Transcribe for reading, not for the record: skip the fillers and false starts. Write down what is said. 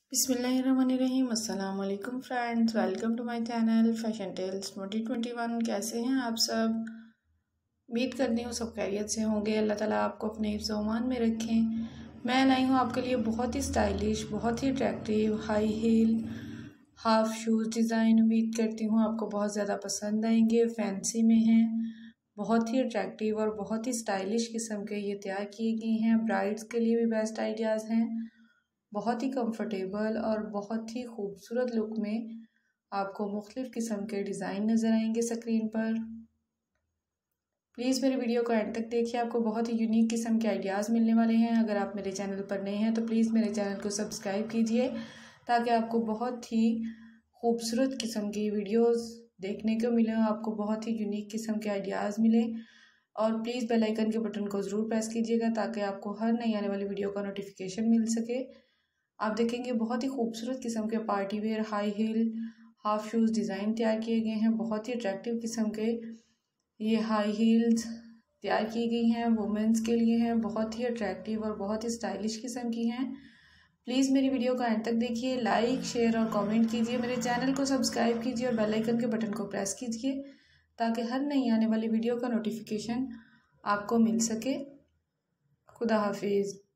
बिस्मिल्लाहिर्रहमानिर्रहीम। अस्सलाम वालेकुम friends, welcome to my channel fashion tales 2021। कैसे हैं आप सब? उम्मीद करती हूँ सब खैरियत से होंगे। अल्लाह ताला आपको अपने हिफ्ज़ व अमान में रखें। मैं लाई हूँ आपके लिए बहुत ही स्टाइलिश, बहुत ही attractive high heel half shoes design. उम्मीद करती हूँ आपको बहुत ज़्यादा पसंद आएंगे। फैंसी में हैं, बहुत ही अट्रैक्टिव और बहुत ही स्टाइलिश किस्म के ये तैयार किए गए हैं। ब्राइड्स के लिए भी बेस्ट आइडियाज़ हैं। बहुत ही कंफर्टेबल और बहुत ही खूबसूरत लुक में आपको मुख्तलिफ़ किस्म के डिज़ाइन नज़र आएंगे स्क्रीन पर। प्लीज़ मेरे वीडियो को एंड तक देखिए, आपको बहुत ही यूनिक किस्म के आइडियाज़ मिलने वाले हैं। अगर आप मेरे चैनल पर नए हैं तो प्लीज़ मेरे चैनल को सब्सक्राइब कीजिए ताकि आपको बहुत ही खूबसूरत किस्म की वीडियोस देखने को मिले, आपको बहुत ही यूनिक किस्म के आइडियाज़ मिले। और प्लीज़ बेल आइकन के बटन को ज़रूर प्रेस कीजिएगा ताकि आपको हर नई आने वाली वीडियो का नोटिफिकेशन मिल सके। आप देखेंगे बहुत ही खूबसूरत किस्म के party wear high heel half shoes design तैयार किए गए हैं। बहुत ही अट्रैक्टिव किस्म के ये हाई हील्स तैयार की गई हैं, वुमेंस के लिए हैं। बहुत ही अट्रैक्टिव और बहुत ही स्टाइलिश किस्म की हैं। प्लीज़ मेरी वीडियो को एंड तक देखिए, लाइक शेयर और कमेंट कीजिए, मेरे चैनल को सब्सक्राइब कीजिए और बेल आइकन के बटन को प्रेस कीजिए ताकि हर नई आने वाली वीडियो का नोटिफिकेशन आपको मिल सके। खुदा हाफिज़।